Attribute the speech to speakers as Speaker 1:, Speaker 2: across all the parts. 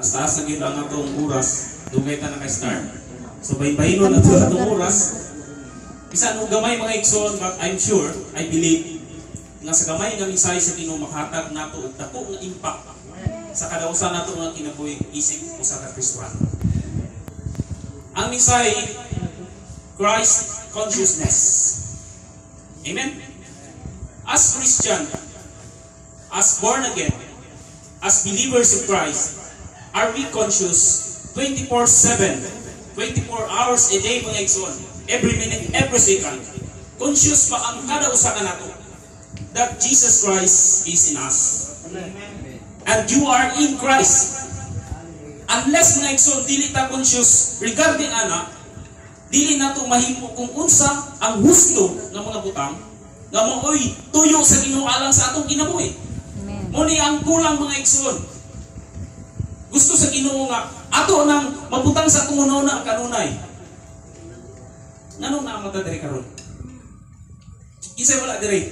Speaker 1: taas na gid ang atong oras, dugay ta na kay start. So baybaynon na atong oras. Bisan og gamay mga igsoon, but I'm sure, I believe nga sa gamay nga mensahe sa Ginoo makahatag nato og dako nga impact sa kada usa nato nga kinabuhi isip usa ka Kristiyano. Ang mensahe, Christ consciousness. Amen. As Christian, as born again, as believers of Christ, are we conscious 24/7, 24 hours a day mga igsoon, every minute, every second? Conscious ba ang kada usa ka nato that Jesus Christ is in us? And you are in Christ. Unless mga igsoon dili ta conscious regarding ana, dili nato mahimo kung unsa ang husto ng mga butang nga mo'y tuyo sa Ginoo alang sa atong kinabuhi. Muni ang kulang mga igsoon. Gusto sa Ginoo nga ato nang mabutang sa atong una kanunay. Nganong na mata diri karon? Kinsay wala diri?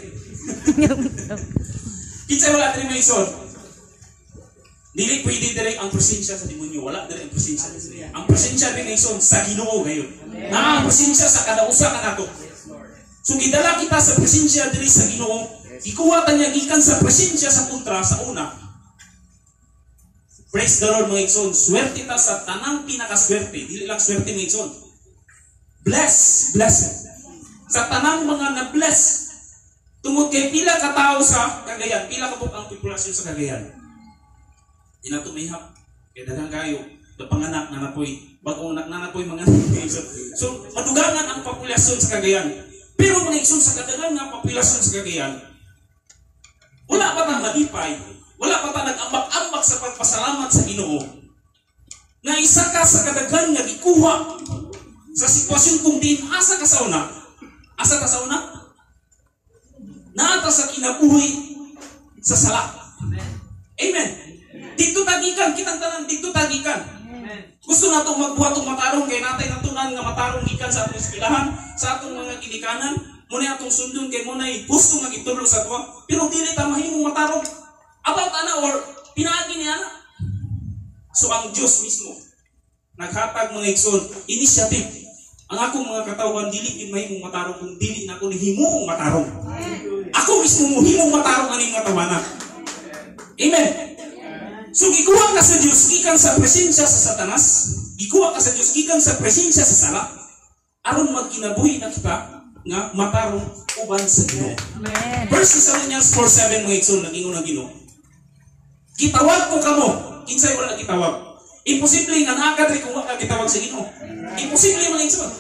Speaker 1: Kinsay wala diri mga igsoon? Dili pwede diri ang presensya sa demonyo, wala diri ang presensya. Ang presensya din igsoon sa Ginoo gayon. Na ang presensya sa kada usa ka nato. So gidala kita sa presensya diri sa Ginoo, ikuha ta niya gikan sa presensya sa kontra sa una. Praise the Lord mga igsoon. Swerte ta sa tanang pinakaswerte, dili lang swerte mga igsoon. Blessed. Sa tanang mga na-bless. Tungod kay pila ka tawo sa Cagayan, pila ka ang populasyon sa Cagayan. Di na tumihap. Kaya daghang kayo, panganak na napoy, bagong anak na napoy mga igsoon. So madugangan ang populasyon sa Cagayan. Pero mga igsoon sa kadagang nga populasyon sa Cagayan, wala pa tang malipay, wala pa tang nag-ambak-ambak sa pagpasalamat sa Ginoo. Na isa ka sa kadagang nga gikuha sa sitwasyon kung din asa ka sa una. Asa ka sa una? Naata sa kinabuhi sa sala. Amen. Dito tagikan, kitang tanan, dito tagikan. Gusto nato magbuhat og matarong kay natay natunan nga matarong gikan sa atong eskwelahan, sa atong mga ginikanan, muna atong sundon kay munay gusto nga gitudlo sa tuwa, pero dili ta mahimong matarong about ana or pinaagi ni ana. So ang Dios mismo naghatag mga igsoon initiative. Ang akong mga katawhan dili gid mahimong matarong kung dili nako ni himong matarong. Ako mismo mohimong matarong aning katawanan. Amen. So gikuha ka sa Dios gikan sa presensya sa Satanas, gikuha ka sa Dios gikan sa presensya sa sala, aron magkinabuhi na kita nga matarong uban sa Ginoo. Amen. 1 Thessalonians 4:7 mga igsoon nagingon ang Ginoo. Gitawag ko kamo, kinsay wala gitawag. Imposible nga naa ka diri kung wala gitawag sa Ginoo. Imposible mga igsoon.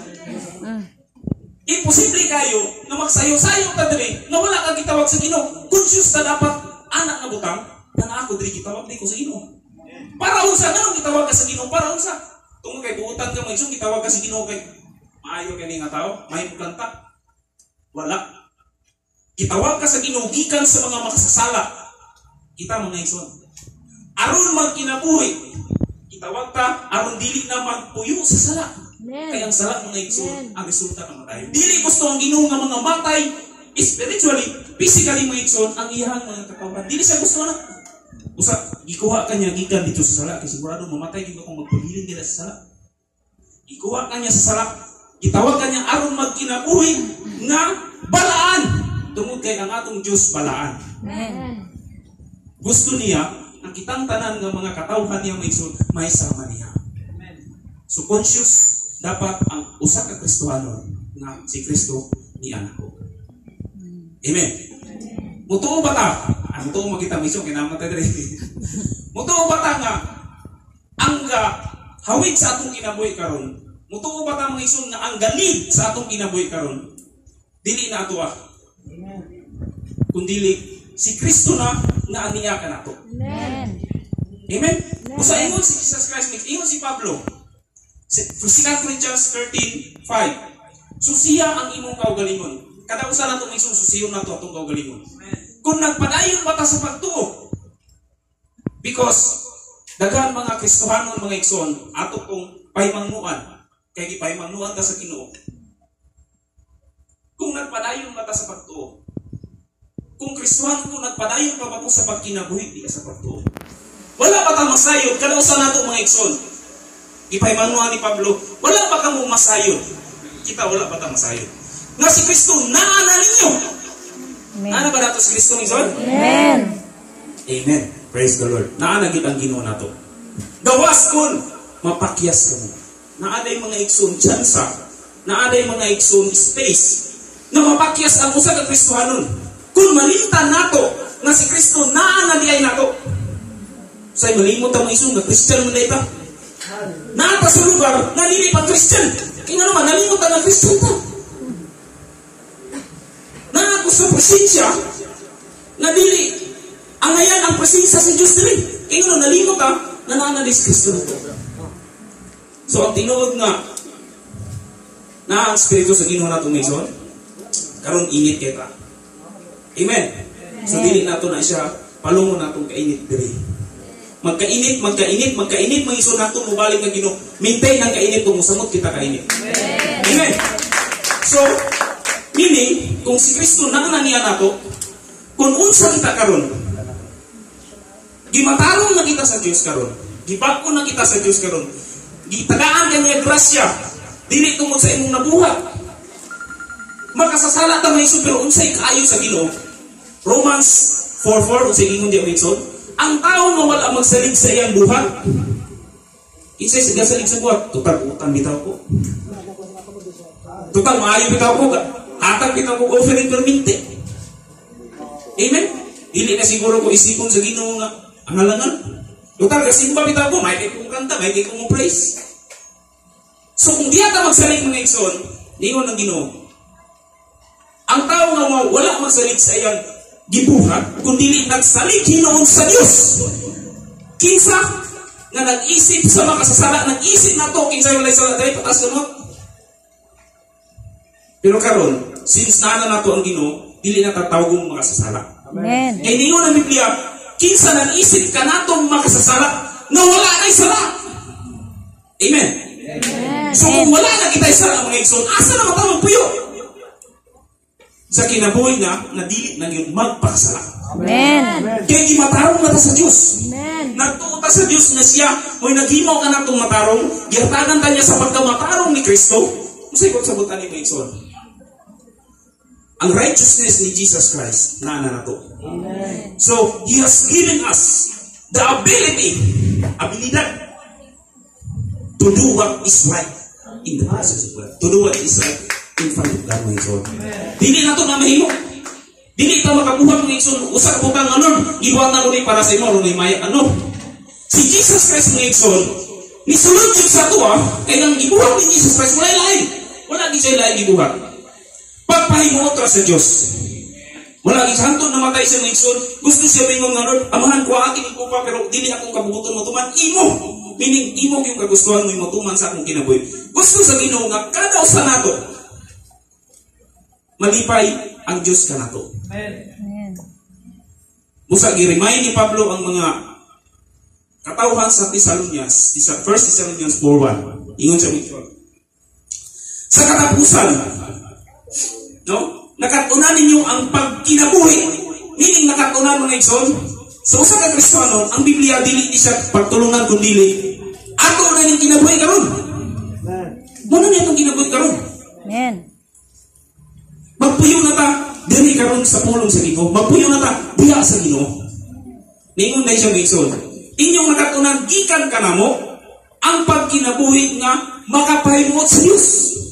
Speaker 1: Imposible kayo na magsayo-sayo ta diri nga wala ka gitawag sa Ginoo. Conscious ta dapat anak na butang na ako diri gitawag di ko sa Ginoo. Para unsa nganong gitawag ka sa Ginoo? Para unsa? Tungod kay buutan ka mga igsoon gitawag ka sa Ginoo kay maayo kani nga tawo, mahimo planta. Wala. Gitawag ka sa Ginoo gikan sa mga makasasala. Kita mga igsoon. Aron magkinabuhi, gitawag ta aron dili na magpuyo sa sala. Kay ang sala mga igsoon ang resulta kamatayon. Dili gusto ang Ginoo nga mga matay spiritually, physically mga igsoon ang iyang mga katawan. Dili siya gusto na. Usa gikuha kanya gikan dito sa sala kay sigurado mamatay gyud kung magpabilin nila sa sala. Gikuha kanya sa sala, gitawag kanya aron magkinabuhi nga balaan. Tungod kay ang atong Dios balaan. Amen. Gusto niya ang kitang tanan nga mga katawhan niya may sama niya. Amen. So conscious dapat ang usa ka Kristiyano nga si Kristo ni anak ko. Amen. Mutuo ba ta? Mutuo makita misyon kinamatay diri. Mutuo ba ta nga ang hawid sa atong kinabuhi karon? Mutuo ba ta mga igsoon nga ang galid sa atong kinabuhi karon? Dili na ato kundi si Kristo na nga aniya ka nato. Amen. Amen. Usa ingon si Jesus Christ, ingon si Pablo. 2 Corinthians 13:5. Susiya ang imong kaugalingon. Kada usa nato may susiyon nato atong kaugalingon. Kung nagpadayon ba ta sa pagtuo? Because daghan mga Kristohanon mga igsoon ato kong paymangnuan kay gipaymangnuan ta sa Ginoo. Kung nagpadayon ba ta sa pagtuo? Kung Kristohan ko nagpadayon pa ba ko sa pagkinabuhi di ka sa pagtuo? Wala pa ta masayod kada usa nato mga igsoon. Ipahimangnuhan ni Pablo, wala pa kamo masayod. Kita wala pa ta masayod. Nga si Kristo naa na ninyo. Ana ba nato si Kristo igsoon?
Speaker 2: Amen.
Speaker 1: Amen. Praise the Lord. Naa na gid ang Ginoo nato. Gawas kun mapakyas kamo. Naa day mga igsoon tsansa. Naa day mga igsoon space na mapakyas ang usa ka Kristohanon. Kung malimtan nato nga si Kristo naa na diay nato. Say malimot ta mga igsoon nga Christian man dayta. Naa ta sa lugar na dili pa Christian. Kaya naman nalimot ta nga Christian ta. Naa ko sa presensya na dili ang ayan ang presensya sa Diyos dili. Kaya naman nalimot ta na naa na di si Kristo nato. So ang tinuod nga na ang Espiritu sa Ginoo nato mga igsoon karon init kita. Amen. So dili nato na siya palungon natong kainit diri. Magkainit mga igsoon nato mobalik nga Ginoo. Maintain ang kainit kung musamot kita kainit. Amen. So meaning kung si Kristo naa na niya nato, kung unsa kita karon, gimatarong na kita sa Dios karon, gibag-o na kita sa Dios karon, gitagaan kaniya grasya, dili tungod sa imong nabuhat. Makasasala ta mga igsoon pero unsay kaayo sa Ginoo. Romans 4:4 unsay ingon di igsoon, ang tao nga wala magsalig sa iyang buhat, isay sa salig sa buhat, total utang bitaw ko. Total maayo bitaw ko, hatag bitaw ko offering perminte. Amen. Dili na siguro ko isipon sa Ginoo nga ang halangan. Total kasimba bitaw ko, may kay kong kanta, may kay kong praise. So kung di ata magsalig mga igsoon, ningon ng Ginoo, ang tao nga wala magsalig sa iyang gibuhat, kundi nagsalig hinoon sa Dios. Kinsa nga nag-isip sa makasasala, nag-isip na to, kinsa walay sala dahil patas gamot. Pero karon, since naana na to ang Ginoo, dili na tatawagong makasasala.
Speaker 2: Amen.
Speaker 1: Kaya ningon ang Biblia, kinsa nag-isip ka natong makasasala, na wala na'y sala. Amen.
Speaker 2: Amen.
Speaker 1: So kung wala na kita'y sala mga igsoon, asa na matawag puyo? Sa kinabuhi na dili na yung magpakasala.
Speaker 2: Amen.
Speaker 1: Kaya gimatarong na ta sa Diyos.
Speaker 2: Amen.
Speaker 1: Nagtuo ta sa Diyos na siya, mo'y naghimaw ka na itong matarong, gihatagan ta niya sa pagkamatarong ni Kristo. Masay kong sabutan ni mga igsoon. Ang righteousness ni Jesus Christ, naana na to.
Speaker 2: Amen.
Speaker 1: So, He has given us the abilidad to do what is right in the presence of God. To do what is right in front of God, mga igsoon. Dili na to na mahimo. Dili ka makabuhat mga igsoon. Usa ka bukang anon, gibuhat na ko ni para sa imo, ron ni maya anon. Si Jesus Christ mga igsoon, nisulod yun sa tuwa, kaya nang gibuhat ni Jesus Christ, wala lain. Wala di siya lain gibuhat. Pagpahimuot ra sa Diyos. Wala di sa hantod namatay siya mga igsoon, gusto siya bingong nga Lord, amahan ko akin ko pa, pero dili akong kabubuton mo tuman, imo. Meaning, imo yung kagustuhan mo yung matuman sa akong kinabuhi. Gusto sa Ginoo nga, kada usa nato, malipay ang Diyos ka nato.
Speaker 2: Amen.
Speaker 1: Musa gi-remind ni Pablo ang mga katawhan sa Thessalonians, 1 Thessalonians 4:1. Ingon siya mga sa katapusan, no? Nakatunan ninyo ang pagkinabuhi. Meaning nakatunan mga igsoon. Sa usa ka Kristiyano, ang Biblia dili siya pagtulungan kundi ato na ning kinabuhi karon. Mo na itong kinabuhi karon.
Speaker 2: Amen.
Speaker 1: Magpuyo na ta diri karon sa pulong sa Ginoo. Magpuyo na ta diha sa Ginoo. Ningon na siya igsoon. Inyong nakatunan gikan kanamo ang pagkinabuhi nga makapahimuot sa Dios.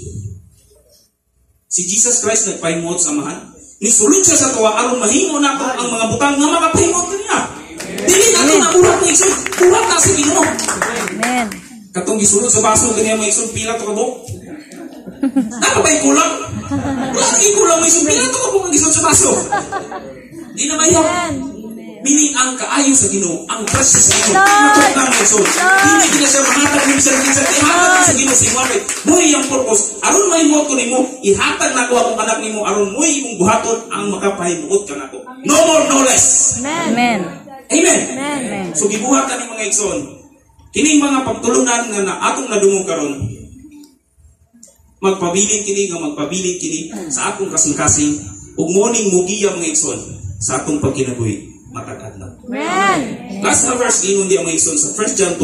Speaker 1: Si Jesus Christ nagpahimuot sa amahan. Nisulod siya sa tuwa aron mahimo na ang mga butang nga makapahimuot niya. Dili nato na buhat ni igsoon. Buhat na sa Ginoo.
Speaker 2: Amen.
Speaker 1: Katong gisulod sa baso kaniya mga igsoon pila to ka buok. Napabay kulang. Lagi kulang may sumpila to ka buok gisulod sa baso. Di na mayo. Meaning ang kaayo sa Ginoo, ang grasya sa Ginoo, pinatok ng igsoon. Dili gina siya mahatag ni sa ihatag sa Ginoo sa imong mo'y ang purpose. Aron mahimuot ko nimo, ihatag nako akong anak nimo aron mo'y imong buhaton ang makapahimuot ka nako. No more, no less.
Speaker 2: Amen.
Speaker 1: Amen.
Speaker 2: Amen.
Speaker 1: So gibuhatan ni mga igsoon. Kining mga pagtulunan nga na atong nadungog karon. Magpabilin kini sa akong kasing-kasing ug morning mugiya mga igsoon sa atong pagkinabuhi matag-adlaw.
Speaker 2: Amen.
Speaker 1: Last na verse giingon di ang mga igsoon sa 1 John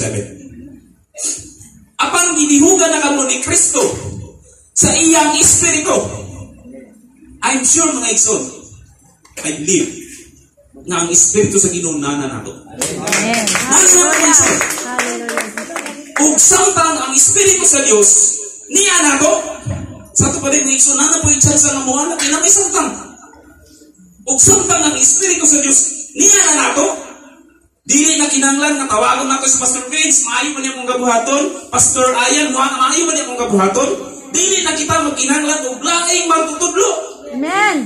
Speaker 1: 2:27. Apan gidihugan na kamo ni Kristo sa iyang espiritu. I'm sure mga igsoon, I believe na ang espiritu sa Ginoo nana nato.
Speaker 2: Amen.
Speaker 1: Nasa mga igsoon. Ug samtang ang espiritu sa Dios niya nato, sa to pa rin mga igsoon, nana po yung chance na mamuhala kay na may samtang. Ug samtang ang espiritu sa Dios niya na nato, dili na kinahanglan na tawagon nato si Pastor Vince, maayo man niya akong gabuhaton, Pastor Ayan, maayo man niya akong gabuhaton, dili na kita magkinahanglan og laing magtutudlo.
Speaker 2: Amen.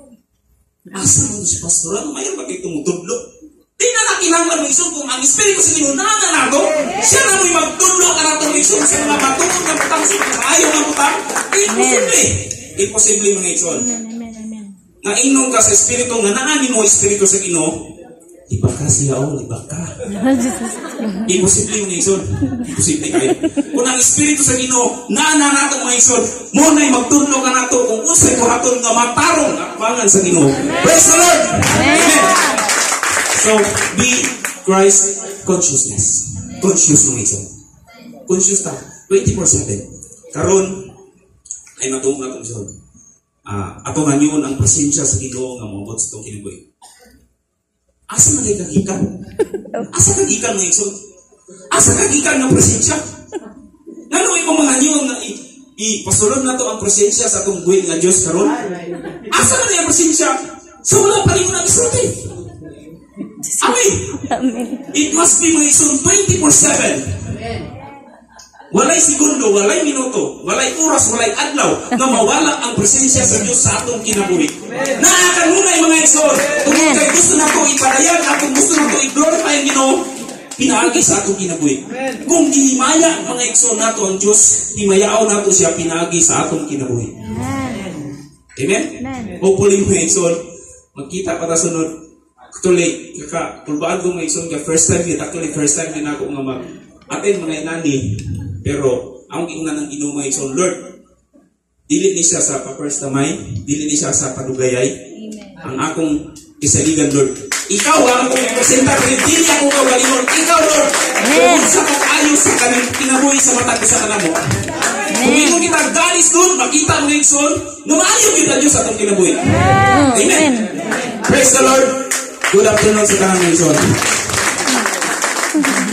Speaker 1: Asa mo si Pastor, ano mayon ba kayo tumutudlo? Di na kinahanglan mo igsoon kung ang espiritu sa Ginoo na nato, siya na mo'y magtudlo ka nato igsoon sa mga matungod na butang sa maayo nga butang. Imposible. Imposible mga igsoon. Nga inom ka sa espiritu nga naani mo espiritu sa Ginoo, iba ka siya iba ka. Imposible yung igsoon. Imposible kayo. Kung ang espiritu sa Ginoo naana nato mga igsoon, mo na'y magtudlo ka nato kung unsay buhaton nga matarong akbangan sa Ginoo. Praise the Lord. Amen. So be Christ consciousness. Conscious mga igsoon. Conscious ta 24/7. Karon ay matungog na igsoon. Ato nga yun ang presensya sa Ginoo nga maabot sa itong kinabuhi. Asa na kagikan? Asa kagikan mga igsoon? Asa kagikan ng presensya? Nanoy mo mga yun na ipasulod na to ang presensya sa itong buhay nga Diyos karon? Asa na yung presensya? So wala pa rin mo nag-isulti. Amen. It must be mga igsoon 24/7. Walay segundo, walay minuto, walay oras, walay adlaw na mawala ang presensya sa Diyos sa atong kinabuhi. Nakakanunay mga igsoon, kung kay gusto na ito ipadayan, at kung gusto na ito i-glorify ang Ginoo, pinaagi sa atong kinabuhi. Kung himaya mga igsoon nato ang Diyos, himayao nato siya pinaagi sa atong kinabuhi. Amen? Hopefully mga igsoon, magkita para sunod. Actually, tulbaan ko mga igsoon, first time din ako nga mag-attend mga inani. Pero ang giingnan ng Ginoo mga igsoon, Lord, dili ni siya sa paperstamay, dili ni siya sa padugayay. Ang akong isaligan, Lord. Ikaw ang akong representa, dili ako kawalingon. Ikaw, Lord, kung sa pag-ayos sa kanang kinabuhi sa matag sa kanamo. Kung imo kita galis doon, makita mga igsoon, numaayo kita Diyos sa atong kinabuhi. Amen. Praise the Lord. Good afternoon sa kanang igsoon.